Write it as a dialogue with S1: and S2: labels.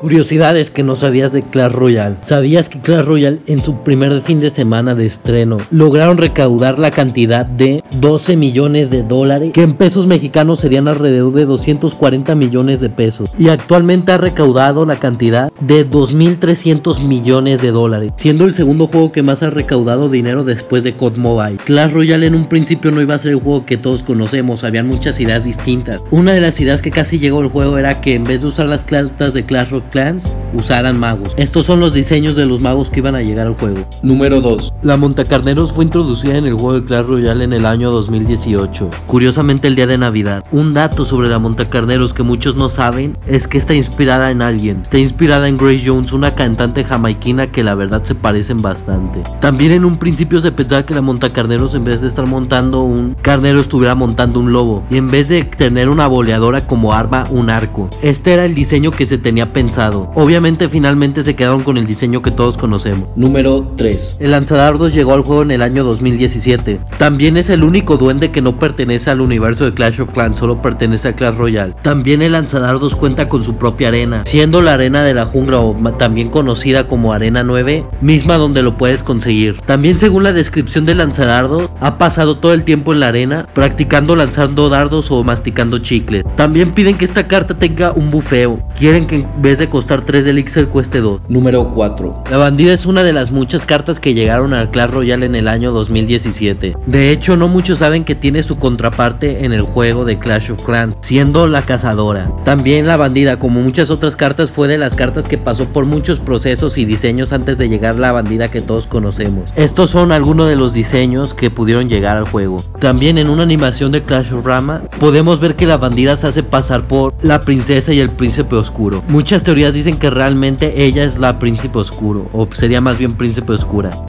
S1: Curiosidades que no sabías de Clash Royale. ¿Sabías que Clash Royale en su primer fin de semana de estreno lograron recaudar la cantidad de 12 millones de dólares? Que en pesos mexicanos serían alrededor de 240 millones de pesos. Y actualmente ha recaudado la cantidad de 2.300 millones de dólares, siendo el segundo juego que más ha recaudado dinero después de COD Mobile. Clash Royale en un principio no iba a ser el juego que todos conocemos, habían muchas ideas distintas. Una de las ideas que casi llegó al juego era que en vez de usar las cartas de Clash of Clans, usaran magos. Estos son los diseños de los magos que iban a llegar al juego.
S2: Número 2.
S1: La montacarneros fue introducida en el juego de Clash Royale en el año 2018, curiosamente el día de Navidad. Un dato sobre la montacarneros que muchos no saben es que está inspirada en alguien. Está inspirada en Grace Jones, una cantante jamaiquina que la verdad se parecen bastante. También en un principio se pensaba que la montacarneros, en vez de estar montando un carnero, estuviera montando un lobo, y en vez de tener una boleadora como arma, un arco. Este era el diseño que se tenía pensado. Obviamente finalmente se quedaron con el diseño que todos conocemos.
S2: Número 3.
S1: El lanzadardos llegó al juego en el año 2017. También es el único duende que no pertenece al universo de Clash of Clans, solo pertenece a Clash Royale. También el lanzadardos cuenta con su propia arena, siendo la arena de la jungla, o también conocida como Arena 9, misma donde lo puedes conseguir. También, según la descripción del lanzadardo, ha pasado todo el tiempo en la arena practicando lanzando dardos o masticando chicle. También piden que esta carta tenga un bufeo. Quieren que en vez de costar 3 de elixir cueste 2.
S2: Número 4.
S1: La bandida es una de las muchas cartas que llegaron al Clash Royale en el año 2017. De hecho, no muchos saben que tiene su contraparte en el juego de Clash of Clans, siendo la cazadora. También la bandida, como muchas otras cartas, fue de las cartas que pasó por muchos procesos y diseños antes de llegar la bandida que todos conocemos. Estos son algunos de los diseños que pudieron llegar al juego. También en una animación de Clash of Rama podemos ver que la bandida se hace pasar por la princesa y el príncipe oscuro. Muchas teorías dicen que realmente ella es la príncipe oscuro, o sería más bien príncipe oscura.